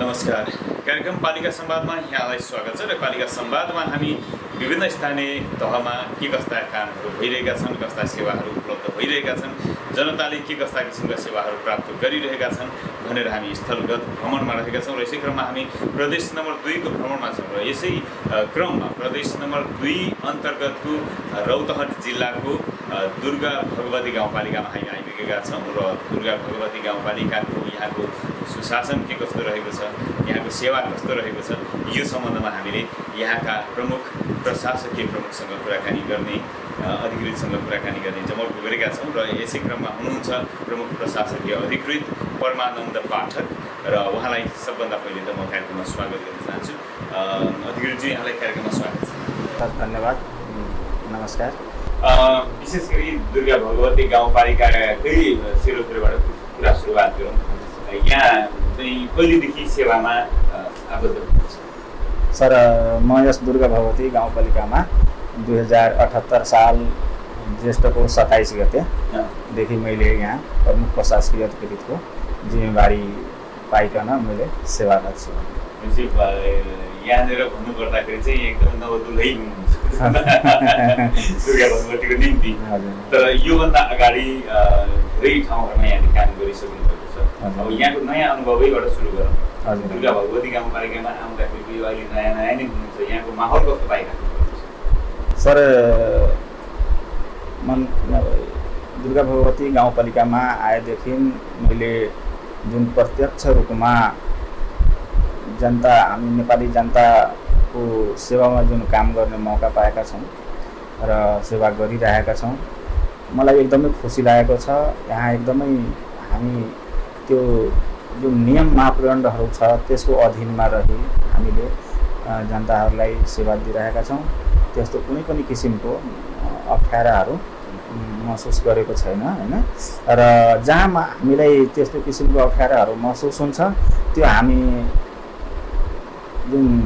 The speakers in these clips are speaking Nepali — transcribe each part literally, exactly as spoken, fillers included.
नमस्कार। कार्यक्रम पालिका संवादमा यहाँलाई स्वागत छ र पालिका संवादमा हामी विभिन्न स्थानीय तहमा के कस्ता कामहरू भइरहेका छन्, कस्ता सेवाहरू उपलब्ध भइरहेका छन्, जनताले के कस्ता किसिमका सेवाहरू प्राप्त गरिरहेका छन् भनेर हामी स्थलगत भ्रमणमा रहेका छौँ र यसै क्रममा हामी प्रदेश नम्बर दुईको भ्रमणमा छौँ र यसै क्रममा प्रदेश नम्बर दुई अन्तर्गतको रौतहट जिल्लाको दुर्गा भगवती गाउँपालिकामा हामी आइपुगेका छौँ र दुर्गा भगवती गाउँपालिकाको यहाँको सुशासन के कस्तो रहेको छ, यहाँको सेवा कस्तो रहेको छ, यो सम्बन्धमा हामीले यहाँका प्रमुख प्रशासकीय प्रमुखसँग कुराकानी गर्ने, अधिकृतसँग कुराकानी गर्ने जमर्को गरेका छौँ र यसै क्रममा हुनुहुन्छ प्रमुख प्रशासकीय अधिकृत परमानन्द पाठक र उहाँलाई सबभन्दा पहिले त म कार्यक्रममा स्वागत गर्न चाहन्छु। अधिकृतजी, यहाँलाई कार्यक्रममा स्वागत छ। धन्यवाद, नमस्कार। विशेष गरी दुर्गा भगवती गाउँपालिकाकै सेरोफेरोबाट कुरा सुरुवात गरौँ। यहाँ चाहिँ कहिलेदेखि सेवामा आबद्ध हुनुहुन्छ? सर, म यस दुर्गा भगवती गाउँपालिकामा दुई हजार अठहत्तर साल ज्येष्ठको सत्ताइस गतेदेखि मैले यहाँ प्रमुख प्रशासकीय अधिकृतको जिम्मेवारी पाइकन मैले सेवा गर्छु। यहाँनिर भन्नुपर्दाखेरि चाहिँ एकदम नवदुलै हुनुहुन्छ दुर्गा भगवतीको निम्ति। तर योभन्दा अगाडि धेरै ठाउँहरूमा यहाँले काम गरिसक्नु भएको छ। अब यहाँको नयाँ अनुभवैबाट सुरु गरौँ। दुर्गा भगवती गाउँपालिकामा आउँदाखेरि अहिले नयाँ नयाँ नै हुनुहुन्छ, यहाँको माहौल कस्तो पाइरहेको छ? सर, मन दुर्गा भगवती गाउँपालिकामा आएदेखि मैले जुन प्रत्यक्ष रूपमा जनता, हामी नेपाली जनताको सेवामा जुन काम गर्ने मौका पाएका छौँ र सेवा गरिरहेका छौँ, मलाई एकदमै खुसी लागेको छ। यहाँ एकदमै हामी त्यो जुन नियम मापदण्डहरू छ त्यसको अधीनमा रही हामीले जनताहरूलाई सेवा दिइरहेका छौँ। त्यस्तो कुनै पनि किसिमको अप्ठ्याराहरू महसुस गरेको छैन हैन। र जहाँ हामीलाई त्यस्तो किसिमको अप्ठ्याराहरू महसुस हुन्छ त्यो हामी जुन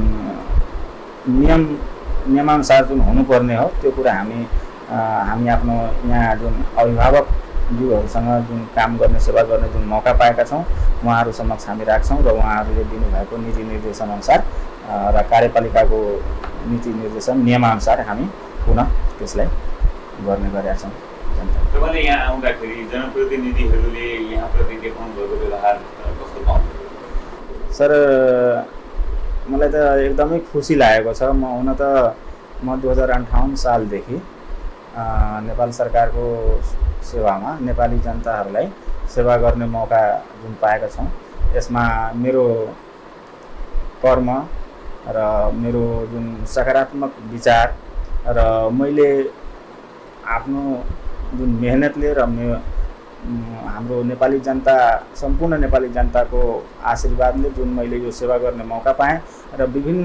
नियम नियमानुसार जुन हुनुपर्ने हो त्यो कुरा हामी हामी आफ्नो यहाँ जुन अभिभावकज्यूहरूसँग जुन काम गर्ने, सेवा गर्ने जुन मौका पाएका छौँ उहाँहरू समक्ष हामी राख्छौँ र उहाँहरूले दिनुभएको नीति निर्देशनअनुसार र कार्यपालिकाको नीति निर्देशन नियमअनुसार हामी पुनः त्यसलाई गर्ने गरेका छौँ। तपाईँले यहाँ आउँदाखेरि जनप्रतिनिधिहरूले यहाँप्रति देखाउनु भएको व्यवहार कस्तो पाउनुभयो? सर, मलाई त एकदमै खुसी लागेको छ। म हुन त म दुई हजार अन्ठाउन्न सालदेखि नेपाल सरकारको सेवामा नेपाली जनताहरूलाई सेवा गर्ने मौका जुन पाएका छौँ यसमा मेरो कर्म र मेरो जुन सकारात्मक विचार र मैले आफ्नो जुन मेहनतले र मे हाम्रो नेपाली जनता, सम्पूर्ण नेपाली जनताको आशीर्वादले जुन मैले यो सेवा गर्ने मौका पाएँ र विभिन्न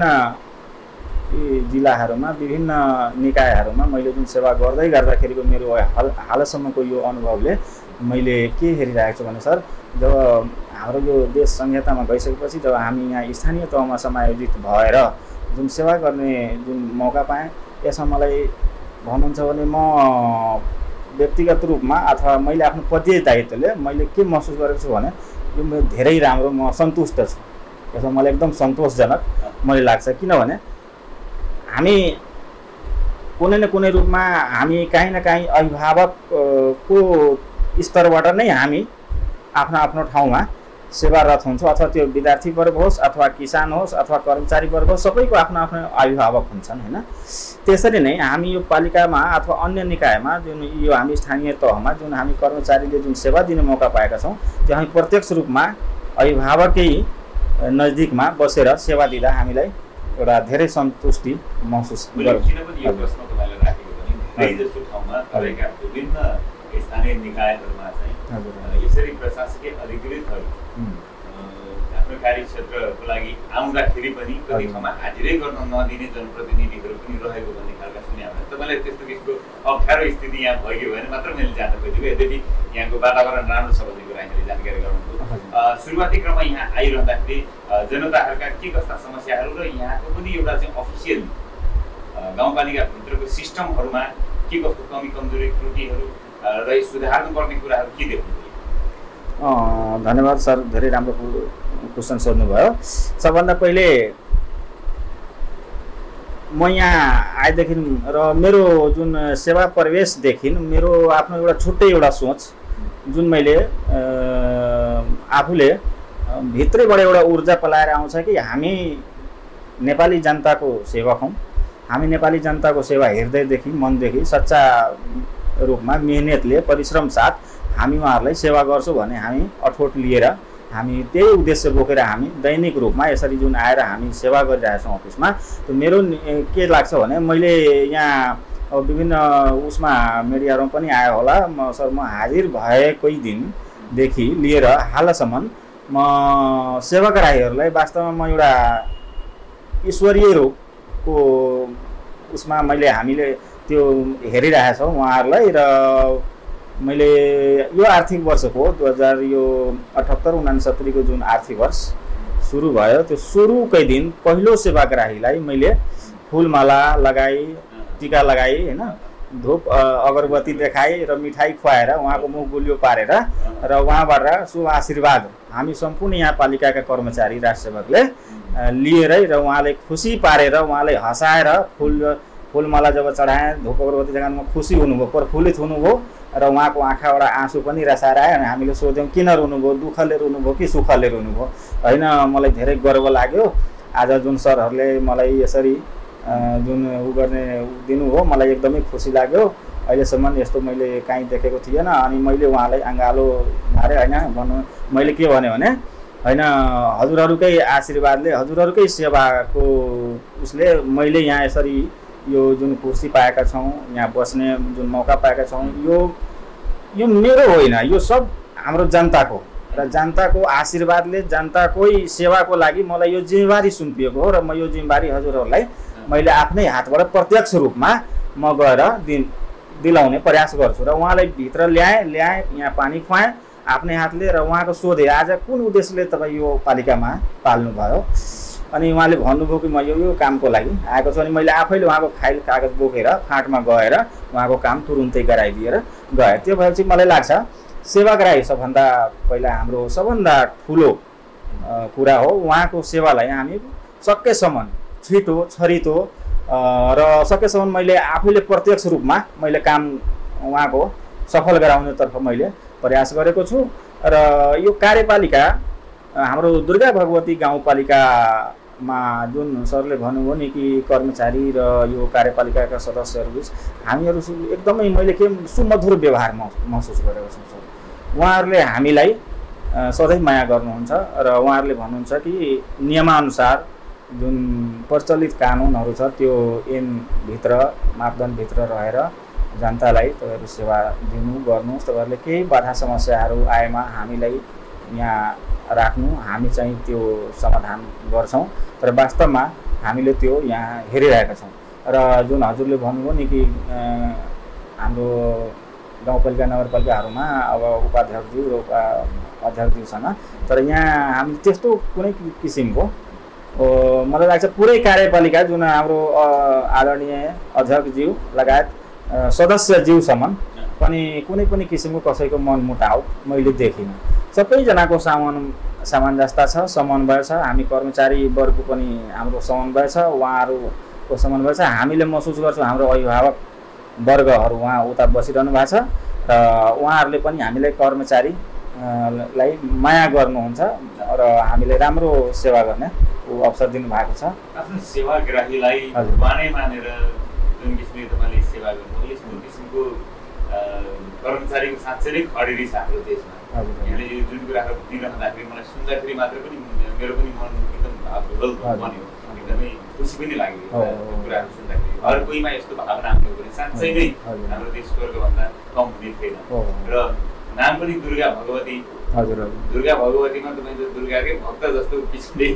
जिल्लाहरूमा, विभिन्न निकायहरूमा मैले जुन सेवा गर्दै गर्दाखेरिको मेरो हाल हालसम्मको यो अनुभवले मैले के हेरिरहेको छु भने सर, जब हाम्रो यो देश संहितामा गइसकेपछि जब हामी यहाँ स्थानीय तहमा समायोजित भएर जुन सेवा गर्ने जुन मौका पाएँ, यसमा मलाई भन्नुहुन्छ भने म व्यक्तिगत रूपमा अथवा मैले आफ्नो पदीय दायित्वले मैले के महसुस गरेको छु भने यो धेरै राम्रो, म सन्तुष्ट छु। यसमा मलाई एकदम सन्तोषजनक मलाई लाग्छ। किनभने हामी कुनै न कुनै रूपमा हामी काहीँ न काहीँ अभिभावकको स्तरबाट नै हामी आफ्नो आफ्नो ठाउँमा सेवारत हुन्छौँ, अथवा त्यो विद्यार्थी वर्ग होस् अथवा किसान होस् अथवा कर्मचारी वर्ग होस्, सबैको आफ्नो आफ्नो अभिभावक हुन्छन् हैन। त्यसरी नै हामी यो पालिकामा अथवा अन्य निकायमा जुन यो हामी स्थानीय तहमा जुन हामी कर्मचारीले जुन सेवा दिने मौका पाएका छौँ त्यो हामी प्रत्यक्ष रूपमा अभिभावकै नजिकमा बसेर सेवा दिँदा हामीलाई एउटा धेरै सन्तुष्टि महसुस गर्छ। किनभने यो प्रश्न तपाईँले राखेको भने धेरै जस्तो ठाउँमा तपाईँका विभिन्न स्थानीय निकायहरूमा चाहिँ यसरी प्रशासकीय अधिकृतहरू आफ्नो कार्यक्षेत्रको लागि आउँदाखेरि पनि कति ठाउँमा हाजिरै गर्न नदिने जनप्रतिनिधिहरू पनि रहेको भन्ने खालका सुन्या भने तपाईँलाई त्यस्तो किसिमको अप्ठ्यारो स्थिति यहाँ भइयो भने मात्र मैले जान्न खोजेको। यद्यपि यहाँको वातावरण राम्रो छ भन्ने कुरा हामीले जानकारी गराउनुभयो। सुरुवाती क्रममा यहाँ आइरहँदाखेरि जनताहरूका के कस्ता समस्याहरू र यहाँको पनि एउटा चाहिँ अफिसियल गाउँपालिकाभित्रको सिस्टमहरूमा के कस्तो कमी कमजोरी त्रुटिहरू र सुधार्नुपर्ने कुराहरू के देख्नुभयो? धन्यवाद सर, धेरै राम्रो क्वेसन सोध्नुभयो। सबभन्दा पहिले म यहाँ आएदेखि र मेरो जुन सेवा प्रवेशदेखि मेरो आफ्नो एउटा छुट्टै एउटा सोच जुन मैले आफूले भित्रैबाट एउटा ऊर्जा पलाएर आउँछ कि हामी नेपाली जनताको सेवक हौँ, हामी नेपाली जनताको सेवा हृदयदेखि मनदेखि सच्चा रूपमा मेहनतले परिश्रम साथ हामी उहाँहरूलाई सेवा गर्छौँ भने हामी अठोट लिएर हामी त्यही उद्देश्य बोकेर हामी दैनिक रूपमा यसरी जुन आएर हामी सेवा गरिरहेछौँ अफिसमा। त मेरो के लाग्छ भने मैले यहाँ अब विभिन्न उसमा मिडियाहरूमा पनि आयो होला, म सर म हाजिर भएकै दिनदेखि लिएर हालसम्म म सेवाग्राहीहरूलाई वास्तवमा म एउटा ईश्वरीय रूपको उसमा मैले हामीले त्यो हेरिरहेछौँ उहाँहरूलाई। र मैले यो आर्थिक वर्षको दुई हजार यो अठहत्तर उनासत्तरीको जुन आर्थिक वर्ष सुरु भयो त्यो सुरुकै दिन पहिलो सेवाग्राहीलाई मैले फुलमाला लगाई, टिका लगाई, होइन, धूप अगरबत्ती देखाई र मिठाई खुवाएर उहाँको मुख गुलियो पारेर र उहाँबाट शुभ आशीर्वाद हामी सम्पूर्ण यहाँ पालिकाका कर्मचारी राजसेवकले लिएरै र उहाँले खुसी पारेर उहाँलाई हँसाएर फुल फुलमाला जब चढाएँ, धूप अगरबत्ती देखाउनुमा खुसी हुनुभयो, प्रफुल्लित हुनुभयो र उहाँको आँखाबाट आँसु पनि रसाएर आयो। अनि हामीले सोध्यौँ किन रुनुभयो, दुःखले रुनुभयो कि सुखले रुनुभयो? होइन, मलाई धेरै गर्व लाग्यो आज जुन सरहरूले मलाई यसरी जुन उ गर्ने दिनु हो, मलाई एकदमै खुसी लाग्यो। अहिलेसम्म यस्तो मैले काहीँ देखेको थिएन। अनि मैले उहाँलाई अँगालो मारेँ, होइन, भन्नु मैले के भने भने होइन हजुरहरूकै आशीर्वादले हजुरहरूकै सेवाको उसले मैले यहाँ यसरी यो जुन कुर्सी पाएका छौँ, यहाँ बस्ने जुन मौका पाएका छौँ, यो यो मेरो होइन, यो सब हाम्रो जनताको र जनताको आशीर्वादले जनताकै सेवाको लागि मलाई यो जिम्मेवारी सुम्पिएको हो। र म यो जिम्मेवारी हजुरहरूलाई मैले आफ्नै हातबाट प्रत्यक्ष रूपमा म गएर दिन दिलाउने प्रयास गर्छु। र उहाँलाई भित्र ल्याएँ ल्याएँ यहाँ पानी खुवाएँ आफ्नै हातले र उहाँको सोधेँ आज कुन उद्देश्यले तपाईँ यो पालिकामा पाल्नुभयो? अनि उहाँले भन्नुभयो कि म यो यो कामको लागि आएको छु। अनि मैले आफैले उहाँको फाइल कागज बोकेर फाँटमा गएर उहाँको काम तुरुन्तै गराइदिएर गएँ। त्यो भएपछि मलाई लाग्छ सेवाग्राही सबभन्दा पहिला हाम्रो सबभन्दा ठुलो कुरा हो। उहाँको सेवालाई हामी सकेसम्म छिटो छरितो र सकेसम्म मैले आफैले प्रत्यक्ष रूपमा मैले काम उहाँको सफल गराउनेतर्फ मैले प्रयास गरेको छु। र यो कार्यपालिका हाम्रो दुर्गा भगवती गाउँपालिकामा जुन सरले भन्नुभयो नि कि कर्मचारी र यो कार्यपालिकाका सदस्यहरू बिच हामीहरू एकदमै मैले के सुमधुर व्यवहार महसुस गरेको छु सर। उहाँहरूले हामीलाई सधैँ माया गर्नुहुन्छ र उहाँहरूले भन्नुहुन्छ कि नियमानुसार जुन प्रचलित कानुनहरू छ त्यो ऐनभित्र मापदण्डभित्र रहेर जनतालाई तपाईँहरू सेवा दिनु गर्नुहोस्, तपाईँहरूले केही बाधा समस्याहरू आएमा हामीलाई यहाँ राख्नु, हामी चाहिँ त्यो समाधान गर्छौँ। तर वास्तवमा हामीले त्यो यहाँ हेरिरहेका छौँ। र जुन हजुरले भन्नुभयो नि कि हाम्रो गाउँपालिका नगरपालिकाहरूमा अब उपाध्यक्षज्यू र उपा अध्यक्षज्यू छन्, तर यहाँ हामी त्यस्तो कुनै किसिमको मलाई लाग्छ पुरै कार्यपालिका जुन हाम्रो आदरणीय अध्यक्षज्यू लगायत सदस्यज्यूसम्म पनि कुनै पनि किसिमको कसैको मनमुटाव मैले देखिनँ। सबैजनाको सामान सामञ्जस्यता छ, समन्वय छ। हामी कर्मचारी वर्गको पनि हाम्रो समन्वय छ, उहाँहरूको समन्वय छ। हामीले महसुस गर्छौँ हाम्रो अभिभावक वर्गहरू उहाँ उता बसिरहनु भएको छ र उहाँहरूले पनि हामीलाई कर्मचारी लाई माया गर्नुहुन्छ र हामीले राम्रो सेवा गर्ने अवसर दिनुभएको छ। आफ्नो सेवाग्राहीलाई माने मानेर जुन किसिमले तपाईँले सेवा गर्नुभयो यस्तो किसिमको कर्मचारीको साँच्चै नै खडेरी छ हाम्रो देशमा। यहाँले जुन कुराहरू दिइरहँदाखेरि मलाई सुन्दाखेरि मात्र पनि मेरो पनि मन एकदम भावविह्वल बन्यो, एकदमै खुसी पनि लाग्यो कुराहरू सुन्दाखेरि। हर कोहीमा यस्तो भावना आउने हो भने साँच्चै नै हाम्रो देश स्वर्गभन्दा कम हुने थिएन। र नाम पनि दुर्गा भगवती। हजुर दुर्गा भगवतीमा तपाईँ दुर्गाकै भक्त जस्तो किसिमले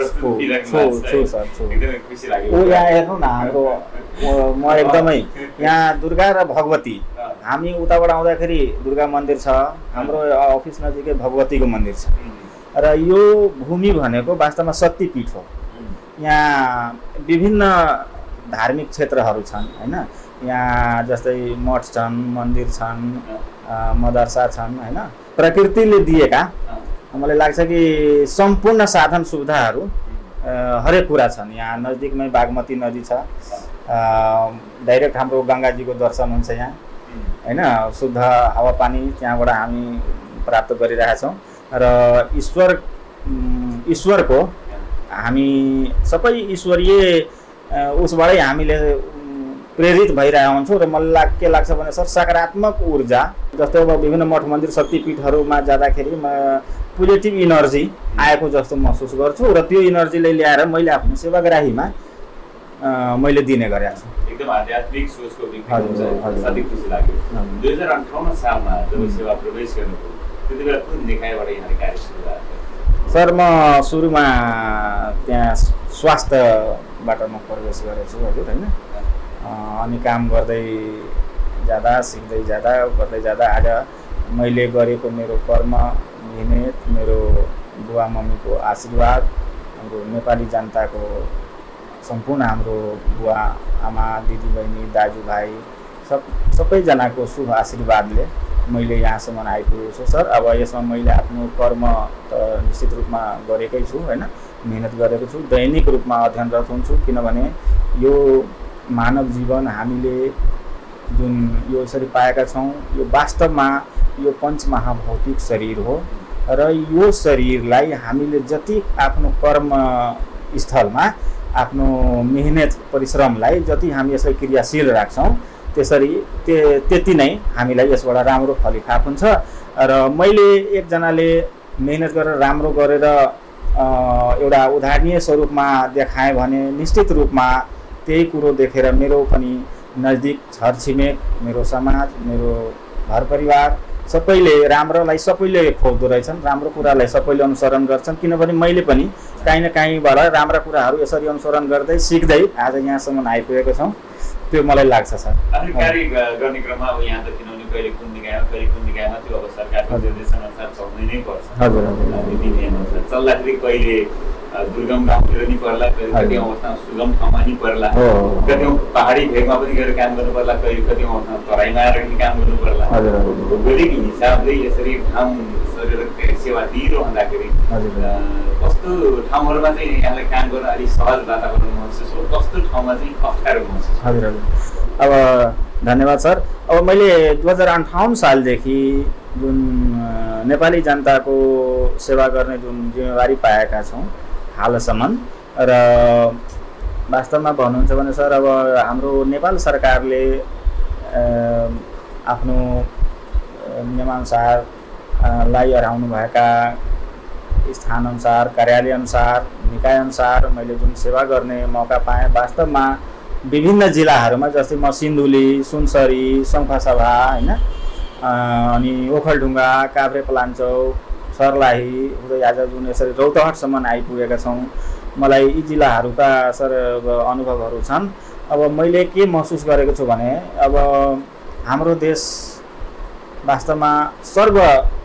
एकदमै खुसी लाग्यो। ओ यहाँ हेर्नु न हाम्रो म एकदमै यहाँ दुर्गा र भगवती हामी उताबाट आउँदाखेरि दुर्गा मन्दिर छ, हाम्रो अफिस नजिकै भगवतीको मन्दिर छ र यो भूमि भनेको वास्तवमा शक्तिपीठ हो। यहाँ विभिन्न धार्मिक क्षेत्रहरू छन्, होइन, यहाँ जस्तै मठ छन्, मन्दिर छन्, मदरसा छन्, होइन, प्रकृतिले दिएका मलाई लाग्छ कि सम्पूर्ण साधन सुविधाहरू हरेक कुरा छन्। यहाँ नजिकमै बागमती नदी छ, डाइरेक्ट हाम्रो गङ्गाजीको दर्शन हुन्छ यहाँ हैन, शुद्ध हावापानी त्यहाँबाट हामी प्राप्त गरिरहेका छौँ र ईश्वर ईश्वरको हामी सबै ईश्वरीय उसबाटै हामीले प्रेरित भइरहेका हुन्छौँ र मलाई लाग के लाग्छ भने सर सकारात्मक ऊर्जा जस्तै अब विभिन्न मठ मन्दिर शक्तिपीठहरूमा जाँदाखेरि पोजिटिभ इनर्जी आएको जस्तो महसुस गर्छु र त्यो इनर्जीले ल्याएर मैले आफ्नो सेवाग्राहीमा मैले दिने गरेको छु। एकदम आध्यात्मिक सोचको विकास हुन्छ, साथै खुसी लाग्यो। दुई हजार अन्ठाउन्न सालमा जब सेवा प्रवेश गर्नुभयो त्यति बेला कुन निकायबाट यहाँले कार्य सुरु गर्नुभयो? सर म सुरुमा त्यहाँ स्वास्थ्यबाट म प्रवेश गरेको छु हजुर हैन, अनि काम गर्दै जाँदा सिक्दै जाँदा गर्दै जाँदा आज मैले गरेको मेरो कर्म मिहिनेत, मेरो बुवा मम्मीको आशीर्वाद, हाम्रो नेपाली जनताको सम्पूर्ण हाम्रो बुवा आमा दिदीबहिनी दाजुभाइ सब सबैजनाको शुभ आशीर्वादले मैले यहाँसम्म आइपुगेको छु सर। अब यसमा मैले आफ्नो कर्म त निश्चित रूपमा गरेकै छु हैन, मेहनत गरेको छु, दैनिक रूपमा अध्ययनरत हुन्छु, किनभने यो मानव जीवन हामीले जुन यो यसरी पाएका छौँ यो वास्तवमा यो पञ्चमहाभौतिक शरीर हो र यो शरीरलाई हामीले जति आफ्नो कर्म स्थलमा आफ्नो मेहनत परिश्रमलाई जति हामी यसलाई क्रियाशील राख्छौँ त्यसरी त्यति नै हामीलाई यसबाट राम्रो फलिफाप हुन्छ। र मैले एकजनाले मेहनत गरेर राम्रो गरेर एउटा उदाहरणीय स्वरूपमा देखाएँ भने निश्चित रूपमा त्यही कुरो देखेर मेरो पनि नजिक छरछिमेक, मेरो समाज, मेरो घर परिवार सबैले राम्रोलाई सबैले खोज्दो रहेछन्, राम्रो कुरालाई सबैले अनुसरण गर्छन्, किनभने मैले पनि काहीँ न काहीँबाट राम्रा कुराहरू यसरी अनुसरण गर्दै सिक्दै आज यहाँसम्म आइपुगेको छौँ, त्यो मलाई लाग्छ सर। अनि कार्य गर्ने क्रममा अब यहाँ त किनभने कहिले कुन निकायमा कहिले कुन निकायमा त्यो अब सरकारको निर्देशनअनुसार चल्नै नै पर्छ। हजुर हजुर नियमअनुसार चल्दाखेरि कहिले दुर्गम गाउँतिर नि पर्ला, कति अवस्थामा सुगम ठाउँमा नि पर्ला, कति पहाडी भेगमा पनि गएर काम गर्नु पर्ला, कहिले कति अवस्थामा तराईमा आएर पनि काम गर्नु पर्ला। भोलिको हिसाबले यसरी ठाउँ सेवा दिइरहँदाखेरि कस्तो ठाउँहरूमा चाहिँ यहाँलाई काम गर्न अलिक सहज वातावरण महसुस हो, कस्तो ठाउँमा चाहिँ अप्ठ्यारो महसुस? हजुर हजुर अब धन्यवाद सर। अब मैले दुई हजार अन्ठाउन्न सालदेखि जुन नेपाली जनताको सेवा गर्ने जुन जिम्मेवारी पाएका छौँ हालसम्म र वास्तवमा भन्नुहुन्छ भने सर अब हाम्रो नेपाल सरकारले आफ्नो नियमअनुसार लाई हराउनुभएका स्थानअनुसार, कार्यालयअनुसार, निकायअनुसार मैले जुन सेवा गर्ने मौका पाएँ वास्तवमा विभिन्न जिल्लाहरूमा जस्तै म सिन्धुली, सुनसरी, शङ्खसभा हैन, अनि ओखलढुङ्गा, काभ्रेपलाञ्चोक, सर्लाही हुँदै आज जुन यसरी रौतहटसम्म आइपुगेका छौँ, मलाई यी जिल्लाहरूका सर अनुभवहरू छन्। अब मैले के महसुस गरेको छु भने अब हाम्रो देश वास्तवमा सर्व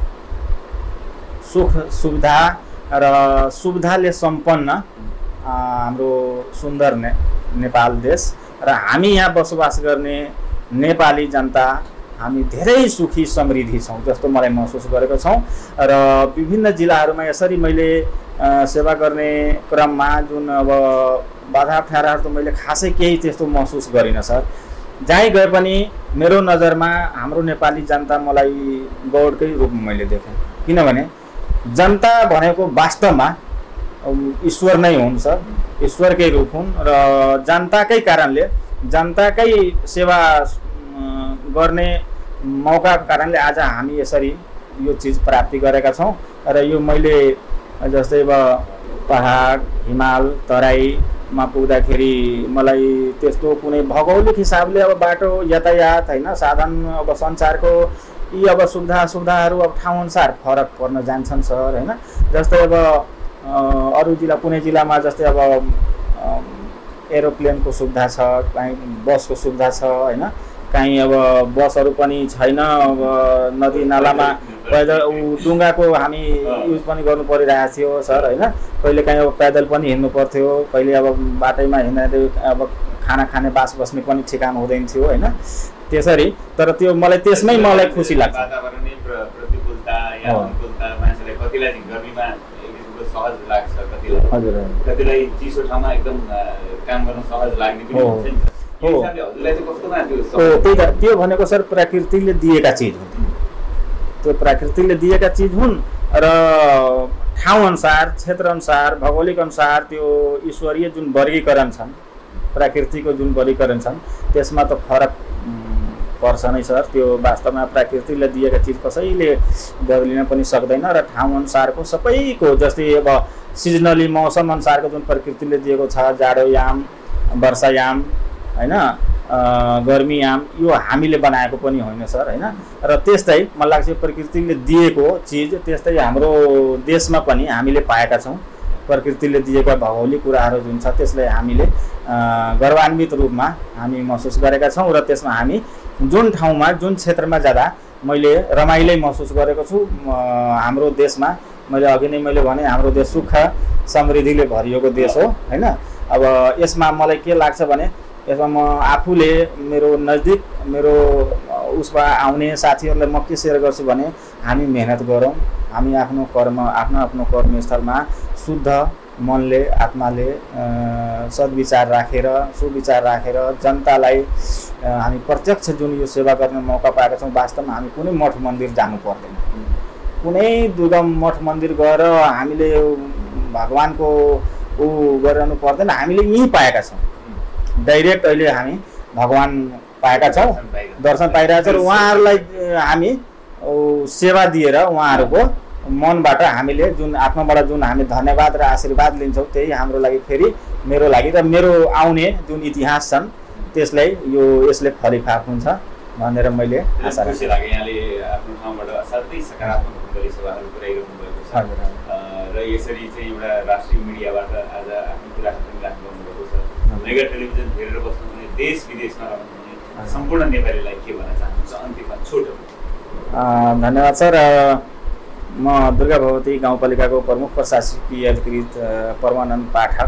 सुख सुविधा र सुविधाले सम्पन्न हाम्रो सुन्दर ने नेपाल देश र हामी यहाँ बसोबास गर्ने नेपाली जनता हामी धेरै सुखी समृद्धि छौँ जस्तो मलाई महसुस गरेको छौँ। र विभिन्न जिल्लाहरूमा यसरी मैले सेवा गर्ने क्रममा जुन अब बाधा अप्ठ्याराहरू त मैले खासै केही त्यस्तो महसुस गरिनँ सर। जहीँ गए पनि मेरो नजरमा हाम्रो नेपाली जनता मलाई गौडकै रूपमा मैले देखेँ, किनभने जनता भनेको वास्तवमा ईश्वर नै हुन् सर, ईश्वरकै रूप हुन् र जनताकै कारणले जनताकै सेवा गर्ने मौकाको कारणले आज हामी यसरी यो चिज प्राप्ति गरेका छौँ। र यो मैले जस्तै अब पहाड, हिमाल, तराईमा पुग्दाखेरि मलाई त्यस्तो कुनै भौगोलिक हिसाबले अब बाटो यातायात होइन साधन अब संसारको यी अब सुविधा सुविधाहरू अब ठाउँअनुसार फरक पर्न जान्छन् सर होइन। जस्तै अब अरू जिल्ला कुनै जिल्लामा जस्तै अब एरोप्लेनको सुविधा छ, कहीँ बसको सुविधा छ होइन, कहीँ अब बसहरू पनि छैन, अब नदी नालामा पैदल डुङ्गाको हामी युज पनि गर्नु परिरहेको थियो सर होइन। कहिले काहीँ अब पैदल पनि हिँड्नु पर्थ्यो, कहिले अब बाटैमा हिँड्दै अब खाना खाने बास बस्ने पनि ठिकान हुँदैन थियो होइन। त्यसरी तर त्यो मलाई त्यसमै मलाई खुसी लाग्छ। वातावरणीय प्रतिकूलता या अनुकूलता मान्छेलाई कतिलाई चाहिँ गर्मीमा एक किसिमको सहज लाग्छ, कतिलाई हजुर कतिलाई चिसो ठाउँमा एकदम काम गर्न सहज लाग्ने पनि हुन्छ नि। यो हिसाबले हजुरलाई चाहिँ कस्तोमा त्यो त्यही त त्यो भनेको सर प्रकृतिले दिएका चिज हुन्, त्यो प्रकृतिले दिएका चिज हुन् र ठाउँअनुसार क्षेत्रअनुसार भौगोलिक अनुसार त्यो ईश्वरीय जुन वर्गीकरण छन्, प्रकृतिको जुन वर्गीकरण छन् त्यसमा त फरक पर्छ नै सर। त्यो वास्तवमा प्रकृतिले दिएका चिज कसैले बदलिन पनि सक्दैन र ठाउँअनुसारको सबैको जस्तै अब सिजनली मौसम अनुसारको जुन प्रकृतिले दिएको छ, जाडोयाम वर्षायाम होइन गर्मीयाम, यो हामीले बनाएको पनि होइन सर होइन। र त्यस्तै मलाई लाग्छ प्रकृतिले दिएको चिज त्यस्तै हाम्रो देशमा पनि हामीले पाएका छौँ। प्रकृतिले दिएका भौगोलिक कुराहरू जुन छ त्यसलाई हामीले गर्वान्वित रूपमा हामी महसुस गरेका छौँ र त्यसमा हामी जुन ठाउँमा जुन क्षेत्रमा जाँदा मैले रमाइलै महसुस गरेको छु। हाम्रो देशमा मैले अघि नै मैले भने हाम्रो देश सुख समृद्धिले भरिएको देश हो होइन। अब यसमा मलाई के लाग्छ भने यसमा म आफूले मेरो नजिक मेरो उसमा आउने साथीहरूलाई म के सेयर गर्छु भने हामी मेहनत गरौँ, हामी आफ्नो कर्म आफ्नो आफ्नो कर्मस्थलमा शुद्ध मनले आत्माले सद्विचार राखेर सुविचार राखेर जनतालाई हामी प्रत्यक्ष जुन यो सेवा गर्ने मौका पाएका छौँ। वास्तवमा हामी कुनै मठ मन्दिर जानु पर्दैन, कुनै दुर्गम मठ मन्दिर गएर हामीले भगवानको ऊ गरिरहनु पर्दैन, हामीले यहीँ पाएका छौँ। डाइरेक्ट अहिले हामी भगवान पाएका छौँ, दर्शन पाइरहेका छौँ। उहाँहरूलाई हामी सेवा दिएर उहाँहरूको मनबाट हामीले जुन आत्माबाट जुन हामी धन्यवाद र आशीर्वाद लिन्छौँ त्यही हाम्रो लागि फेरि मेरो लागि र मेरो आउने जुन इतिहास छन् त्यसलाई यो यसले फलिफाप हुन्छ भनेर मैले आशा राख्छु। यहाँले आफ्नो ठाउँबाट असाध्यै सकारात्मक ढङ्गले सेवाहरू पुर्याइरहनु भएको छ र यसरी चाहिँ एउटा राष्ट्रिय मिडियाबाट आज आफ्नो कुराहरू पनि राख्नुभएको छ। मेगा टेलिभिजन हेरेर बस्नुहुने देश विदेशमा रहनुहुने सम्पूर्ण नेपालीलाई के भन्न चाहनुहुन्छ अन्तिममा छोटो? धन्यवाद सर। म दुर्गा भगवती गाउँपालिकाको प्रमुख प्रशासकीय अधिकृत परमानन्द पाठक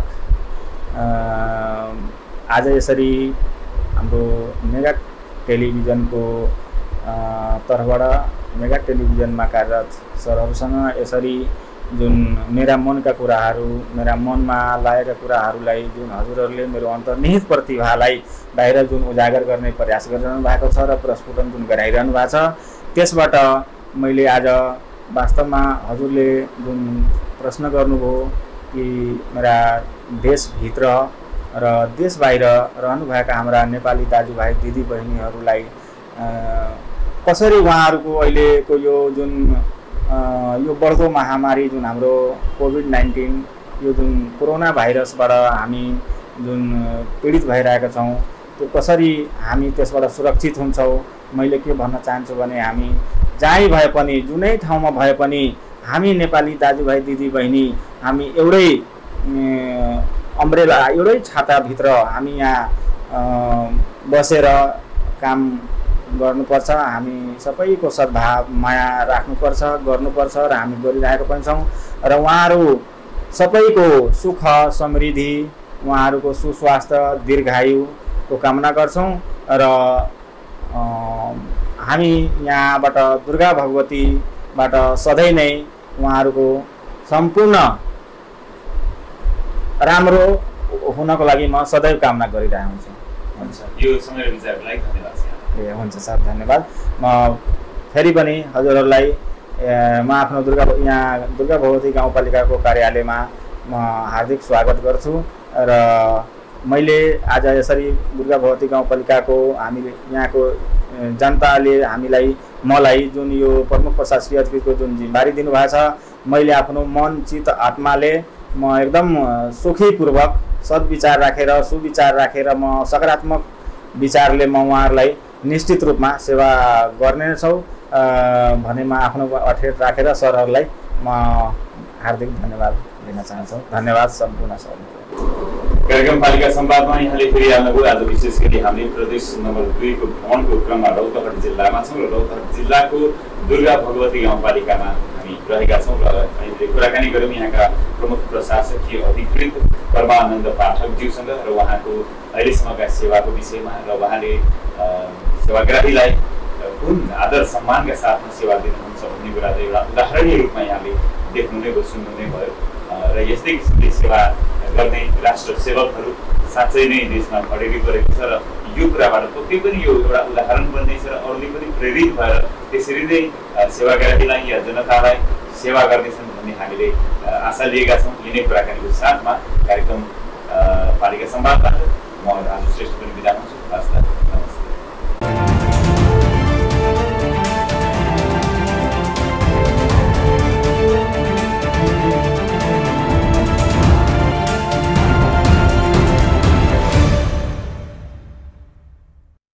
आज यसरी हाम्रो मेगा टेलिभिजनको तर्फबाट मेगा टेलिभिजनमा कार्यरत सरहरूसँग यसरी जुन मेरा मनका कुराहरू मेरा मनमा लागेका कुराहरूलाई जुन हजुरहरूले मेरो अन्तर्निहित प्रतिभालाई बाहिर जुन उजागर गर्ने प्रयास गरिरहनु भएको छ र प्रस्फुटन जुन गराइरहनु भएको छ त्यसबाट मैले आज वास्तवमा हजुरले जुन प्रश्न गर्नुभयो कि मेरा देशभित्र र देश बाहिर रहनुभएका हाम्रा नेपाली दाजुभाइ दिदीबहिनीहरूलाई कसरी उहाँहरूको अहिलेको यो जुन यो बढ्दो महामारी जुन हाम्रो कोभिड नाइन्टिन यो जुन कोरोना भाइरसबाट हामी जुन पीडित भइरहेका छौँ त्यो कसरी हामी त्यसबाट सुरक्षित हुन्छौँ। मैले के भन्न चाहन्छु भने हामी जहीँ भए पनि जुनै ठाउँमा भए पनि हामी नेपाली दाजुभाइ दिदीबहिनी हामी एउटै अम्ब्रेला एउटै छाताभित्र हामी यहाँ बसेर काम गर्नुपर्छ। हामी सबैको सद्भाव माया राख्नुपर्छ गर्नुपर्छ र हामी गरिरहेको पनि छौँ र उहाँहरू सबैको सुख समृद्धि उहाँहरूको सुस्वास्थ्य दीर्घायुको कामना गर्छौँ र हामी यहाँबाट दुर्गा भगवतीबाट सधैँ नै उहाँहरूको सम्पूर्ण राम्रो हुनको लागि म सदैव कामना गरिरहेको हुन्छु। हुन्छ, यो समय र विचारको लागि धन्यवाद। ए हुन्छ सर, धन्यवाद। म फेरि पनि हजुरहरूलाई म आफ्नो दुर्गा यहाँ दुर्गा भगवती गाउँपालिकाको कार्यालयमा म हार्दिक स्वागत गर्छु र मैले आज यसरी दुर्गा भगवती गाउँपालिकाको हामीले यहाँको जनताले हामीलाई मलाई जुन यो प्रमुख प्रशासकीय अधिकृतको जुन जिम्मेवारी दिनुभएको छ मैले आफ्नो मन चित्त आत्माले म एकदम सुखीपूर्वक सद्विचार राखेर सुविचार राखेर म सकारात्मक विचारले म उहाँहरूलाई निश्चित रूपमा सेवा गर्ने छौँ भने म आफ्नो अठेट राखेर सरहरूलाई म हार्दिक धन्यवाद दिन चाहन्छु। धन्यवाद सम्पूर्ण सरलाई। कार्यक्रम पालिका संवादमा यहाँले फेरि आउनुभयो। आज विशेष गरी हामीले प्रदेश नम्बर दुईको भ्रमणको क्रममा रौतहट जिल्लामा छौँ र रौतहट जिल्लाको दुर्गा भगवती गाउँपालिकामा हामी रहेका छौँ र हामीले कुराकानी गऱ्यौँ यहाँका प्रमुख प्रशासकीय अधिकृत परमानन्द पाठकज्यूसँग र उहाँको अहिलेसम्मका सेवाको विषयमा र उहाँले सेवाग्राहीलाई कुन आदर सम्मानका साथमा सेवा दिनुहुन्छ भन्ने कुरा चाहिँ एउटा उदाहरणीय रूपमा यहाँले देख्नु नै भयो सुन्नु नै भयो र यस्तै किसिमले सेवा गर्ने राष्ट्र सेवकहरू साँच्चै नै देशमा खडेरी गरेको छ र यो कुराबाट पक्कै पनि यो एउटा उदाहरण बन्दैछ र अरूले पनि प्रेरित भएर त्यसरी नै सेवाग्राहीलाई या जनतालाई सेवा गर्नेछन् भन्ने हामीले आशा लिएका छौँ। यिनै कुराकानीको साथमा कार्यक्रम पालिका संवादबाट म राजु श्रेष्ठ पनि बिदा हुन्छु।